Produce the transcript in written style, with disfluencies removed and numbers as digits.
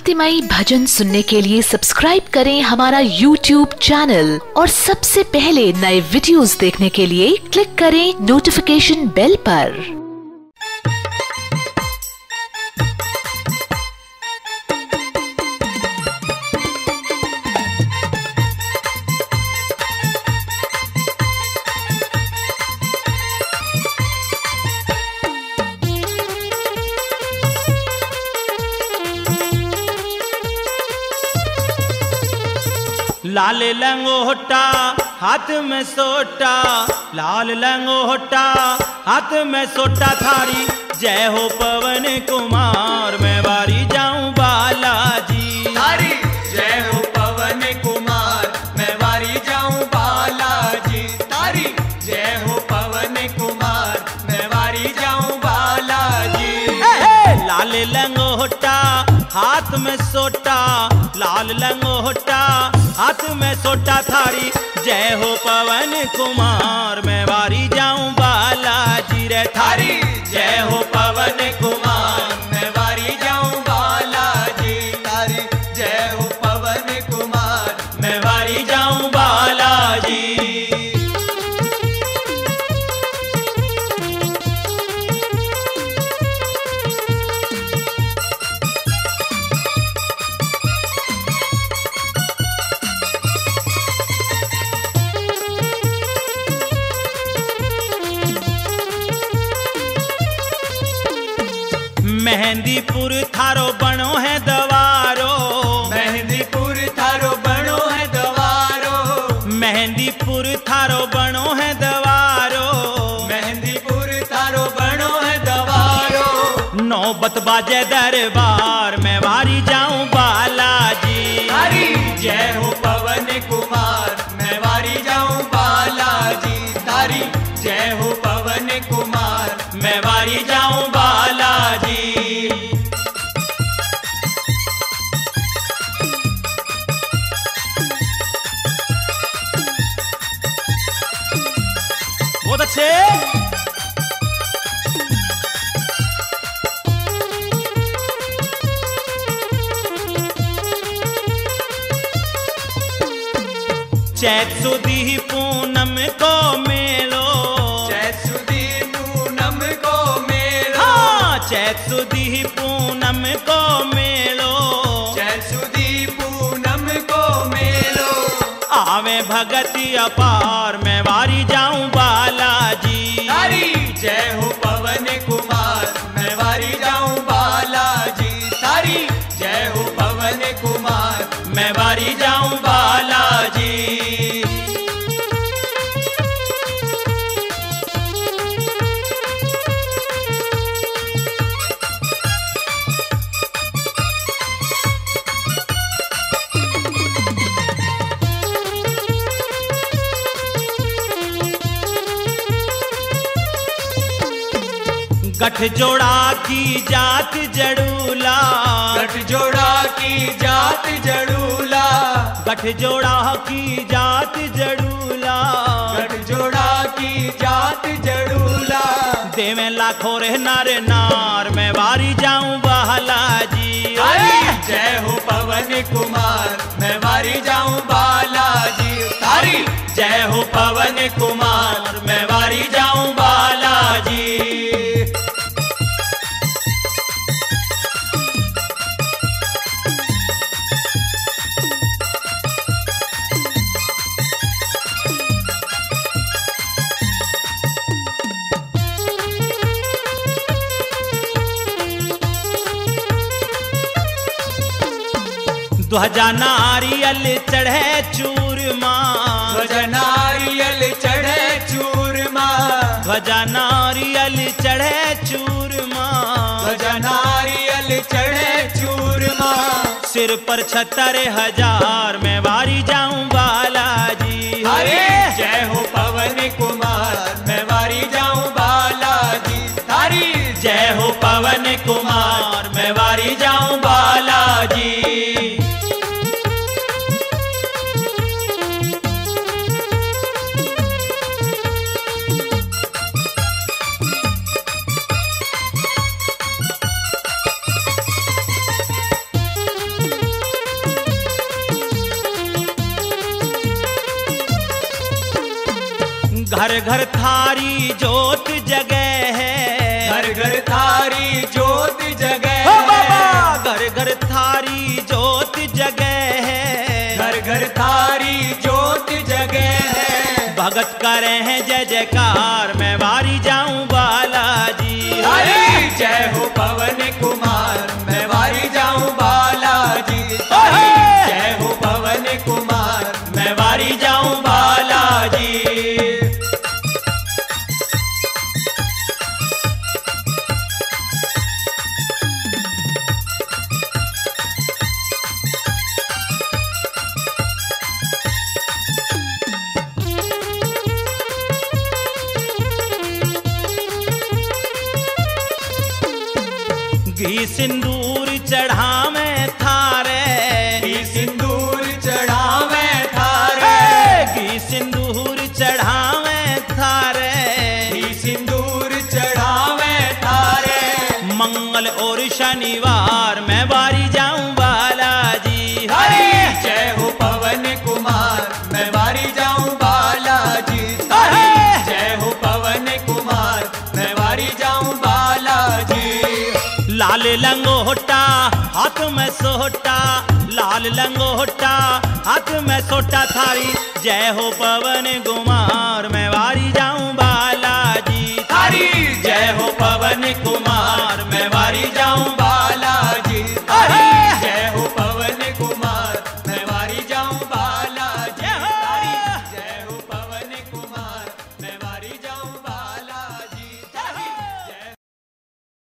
भक्तिमयी भजन सुनने के लिए सब्सक्राइब करें हमारा YouTube चैनल और सबसे पहले नए वीडियोस देखने के लिए क्लिक करें नोटिफिकेशन बेल पर। लाल लंगोटा हाथ में सोटा, लाल लंगोटा हाथ में सोटा थारी, जय हो पवन कुमार मैं वारी जाऊं बालाजी। थारी जय हो पवन कुमार मैं वारी जाऊं बालाजी। थारी जय हो पवन कुमार मैं वारी जाऊं बालाजी। लाल लंगोटा हाथ में सोटा, लाल लंगोटा हाथ में सोटा थारी, जय हो पवन कुमार मैं वारी जाऊं बालाजी रे। थारी जय हो पवन कुमार मैं वारी जाऊं बालाजी। थारी जय हो पवन कुमार मैं वारी जाऊं बालाजी। मेहंदीपुर थारो बनो है दवारो, मेहंदीपुर थारो बनो है दवारो। मेहंदीपुर थारो बनो है दवारो, मेहंदीपुर थारो बनो है दवारो। नौबत बाजे दरबार मैं वारी जाऊं बालाजी। थारी जय हो पवन कुमार मैं वारी जाऊं बालाजी। थारी जय हो पवन कुमार मैं वारी जाऊं बालाजी। बहुत अच्छे। चैत सुदी पूनम को मेलो, चैत सुदी पूनम को मेलो। हाँ चैत सुदी पूनम को मेलो, चैत सुदी पूनम को मेलो। आवे भगति अपार मैं वारी जाऊं बालाजी। थारी जय हो पवन कुमार मैं वारी जाऊं बालाजी। थारी जय हो पवन कुमार मैं वारी जाऊं बालाजी। गठ जोड़ा की जात जड़ूला, गठ जोड़ा की जात जड़ूला। गठ जोड़ा की जात जड़ूला, गठ जोड़ा की जात जड़ूला। देवे लाखों रे नार नार मैं वारी जाऊं बालाजी। थारी जय हो पवन कुमार मैं वारी जाऊं बालाजी। थारी जय हो पवन कुमार मैं वारी जाऊं बालाजी। ध्वजा नारियल चढ़े चूरमा, ध्वजा नारियल चढ़े चूरमा। ध्वजा नारियल चढ़े चूरमा, ध्वजा नारियल चढ़े चूरमा। सिर पर 76,000 मैं वारी जाऊं बालाजी। थारी जय हो पवन कुमार मैं वारी जाऊं बालाजी। थारी जय हो पवन कुमार मैं वारी जाऊं बालाजी। घर घर थारी जोत जगे है, घर घर थारी जोत जगे हो है, बाबा घर घर थारी जोत जगे है, घर घर थारी जोत जगे है। भगत करे हैं जय जयकार, मैं वारी जाऊं बालाजी। हरी जय हो पवन कुमार, मैं वारी जाऊं बालाजी। अहे! जय हो पवन कुमार, मैं वारी जाऊं बालाजी। घी सिंदूर चढ़ावे थारे, घी सिंदूर चढ़ावे थारे, घी सिंदूर चढ़ावे थारे, घी सिंदूर चढ़ावे थारे। मंगल और शनिवार मैं वारी जाऊं बालाजी। हरी जय हो पवन कुमार, मैं वारी जाऊं बालाजी। अहे! जय हो पवन कुमार, मैं वारी जाऊं बालाजी। लाल लंगोटा हाथ में सोटा, लाल लंगोटा हाथ में सोटा थारी, जय हो पवन कुमार, मैं वारी जाऊं बालाजी। हरी जय हो पवन कुमार, मैं वारी जाऊं